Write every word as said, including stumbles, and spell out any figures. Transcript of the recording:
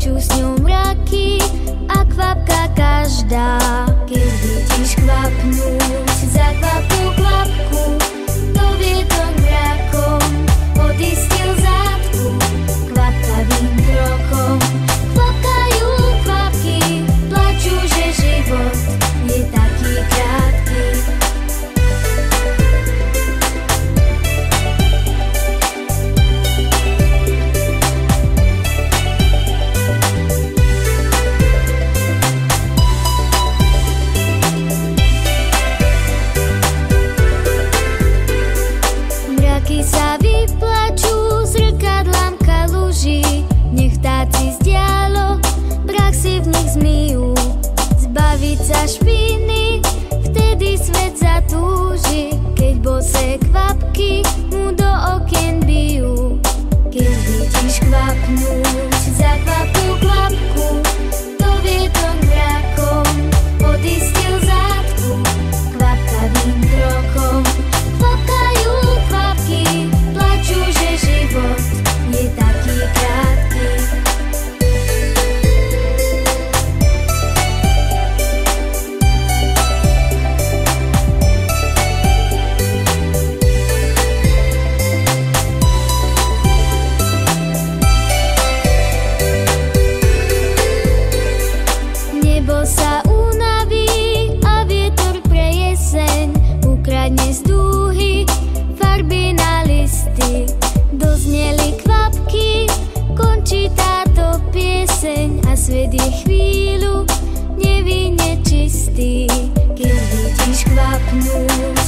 plačú s ňou mraky a kvapka každá. Keď vidíš kvapnúť za kvapku kvapku, to vietor mrakom odistil zátku kvapkavým krokom. Kvapkajú kvapky, plačú, že život je taký krátky. Mraky sa vyplačú, zrkadlám kaluží, nech vtáci z dialog prach si v nich zmyjú. Zbaviť sa špiny, vtedy svet zatúži, keď bosé kvapky mu do okien bijú. Keď vidíš kvapnúť za kvapku kvapku, to vietor mrakom odistil zátku kvapkavým krokom. Kvapkajú kvapky, plačú, že život je taký krátky. Nebo sa unaví a vietor pre jeseň ukradne z dúhy farby na listy. Dozneli kvapky, končí táto pieseň a svet je chvíľu nevinne čistý. Keď vidíš kvapnúť